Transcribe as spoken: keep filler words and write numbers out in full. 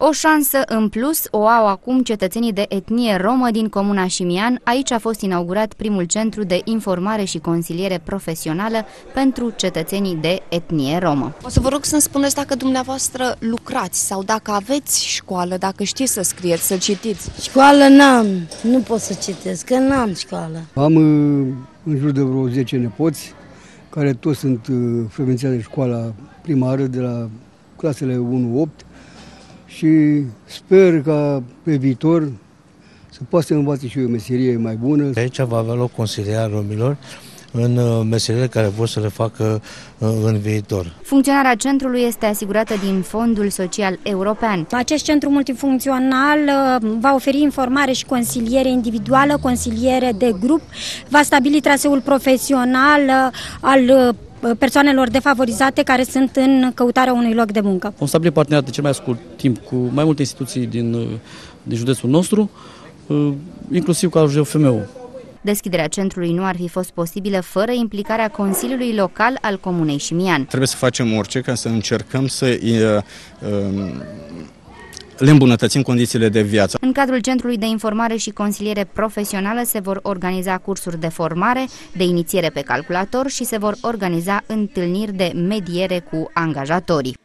O șansă în plus o au acum cetățenii de etnie romă din comuna Șimian. Aici a fost inaugurat primul centru de informare și consiliere profesională pentru cetățenii de etnie romă. O să vă rog să-mi spuneți dacă dumneavoastră lucrați sau dacă aveți școală, dacă știți să scrieți, să citiți. Școală n-am, nu pot să citesc, că n-am școală. Am în jur de vreo zece nepoți, care toți sunt frecvențiați de școala primară, de la clasele unu opt, și sper ca pe viitor să poată să învațe și o meserie mai bună. Aici va avea loc consilierea romilor în meseriile care vor să le facă în viitor. Funcționarea centrului este asigurată din Fondul Social European. Acest centru multifuncțional va oferi informare și consiliere individuală, consiliere de grup, va stabili traseul profesional al persoanelor defavorizate care sunt în căutarea unui loc de muncă. Vom stabili parteneriate cel mai scurt timp cu mai multe instituții din, din județul nostru, inclusiv cu ajutorul F M U. Deschiderea centrului nu ar fi fost posibilă fără implicarea Consiliului Local al Comunei Șimian. Trebuie să facem orice ca să încercăm să uh, uh, le îmbunătățim condițiile de viață. În cadrul Centrului de Informare și Consiliere Profesională se vor organiza cursuri de formare, de inițiere pe calculator și se vor organiza întâlniri de mediere cu angajatorii.